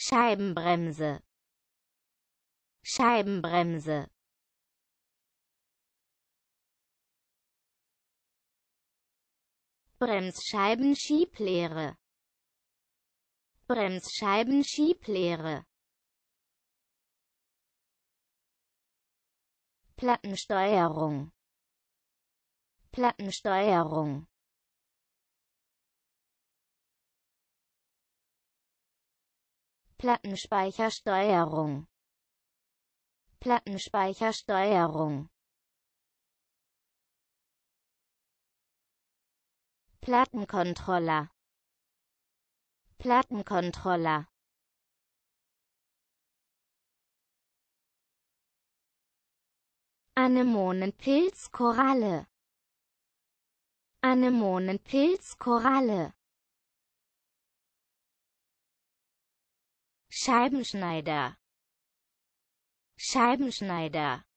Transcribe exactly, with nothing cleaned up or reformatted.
Scheibenbremse, Scheibenbremse, Bremsscheibenschieblehre, Bremsscheibenschieblehre, Plattensteuerung, Plattensteuerung, Plattenspeichersteuerung, Plattenspeichersteuerung, Plattenkontroller, Plattenkontroller, Anemonenpilzkoralle, Anemonenpilzkoralle, Scheibenschneider, Scheibenschneider,